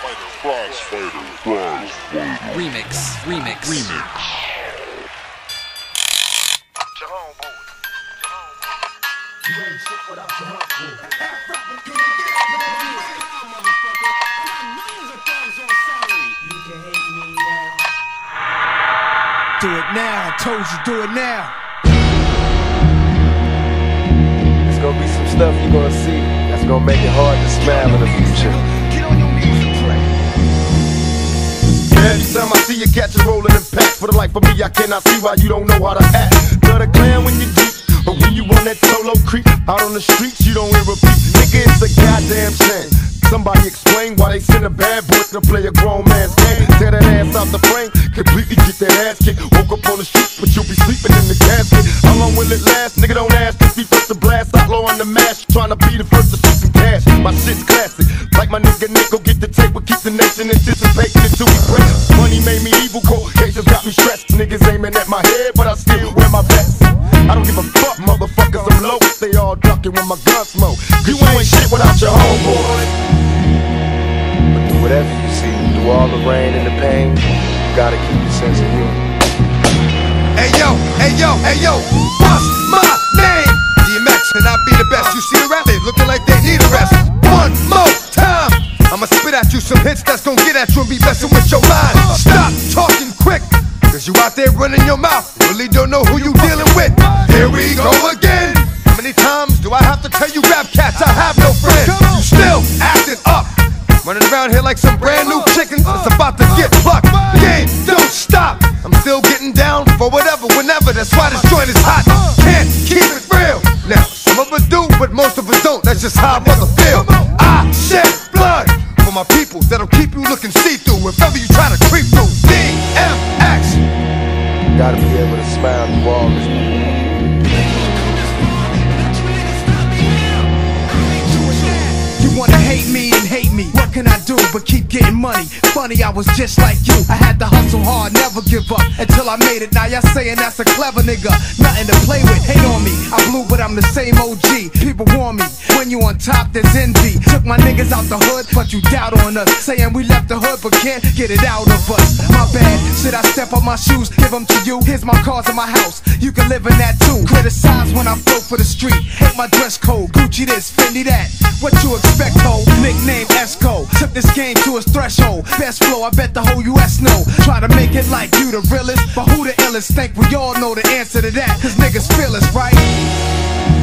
Remix. Do it now, I told you, do it now. There's gonna be some stuff you're gonna see that's gonna make it hard to smile in the future. Every time I see you catch a rolling in pack, for the life of me, I cannot see why you don't know how to act. Got a clan when you deep, but when you on that solo creep, out on the streets, you don't hear a beat. Nigga, it's a goddamn shame. Somebody explain why they send a bad boy to play a grown man's game. Tear that ass out the frame, completely get that ass kicked. Woke up on the street, but you'll be sleeping in the casket. How long will it last? Nigga, don't ask. If he first to blast, outlaw on the mash, trying to be the first to see some cash. My shit's classic, like my nigga Nick, go get the tape, but keep the nation anticipating until we break. Money made me evil, cold cases got me stressed. Niggas aiming at my head, but I still wear my vest. I don't give a fuck, motherfuckers, I'm low. They all ducking when my gun smoke. You ain't shit without your homeboy. But through whatever you see, through all the rain and the pain, you gotta keep your sense of humor. Hey yo, what's my name? DMX and I be the best. You see the rap, they looking like they need a rest. One more time, I'ma spit at you some hits that's gon' get at you and be messing with your mind. Stop talking quick, cause you out there running your mouth, really don't know who you dealing with. Here we go again. How many times do I have to tell you rap cats I have no friends? You still acting up, running around here like some brand new chicken that's about to get plucked. The game don't stop, I'm still getting down for whatever, whenever. That's why this joint is hot, can't keep it real. Now, some of us do, but most of us don't. That's just how I mother feel. I shed blood for my people that'll keep you looking see-through if ever you try to creep through. DMX. Gotta be able to smile through all this. You wanna hate me and hate me, what can I do but keep getting money? Funny, I was just like you, I had to hustle hard, never give up until I made it. Now y'all saying that's a clever nigga, nothing to play with, hate on me. I blew but I'm the same OG, people warn me, when you on top there's envy. Took my niggas out the hood, but you doubt on us, saying we left the hood but can't get it out of us. My bad, should I step on my shoes, give them to you? Here's my cars and my house, you can live in that too. Criticize when I flow for the street, hate my dress code, Gucci this, Fendi that. What you expect, ho? Nickname Esco, took this game to its threshold. Best flow, I bet the whole US know. Try to make it like you the realest, but who the illest? Think we all know the answer to that, cause niggas feel us, right?